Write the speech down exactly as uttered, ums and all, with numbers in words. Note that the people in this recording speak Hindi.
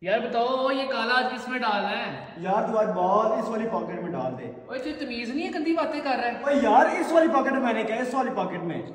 यार बताओ ये काला आज किस में डालना है? यार तू आज बॉल इस वाली पॉकेट में डाल दे। ओए तुझे तमीज नहीं है, गंदी बातें कर रहा है। ओए यार इस वाली पॉकेट में, मैंने कहा इस वाली पॉकेट में।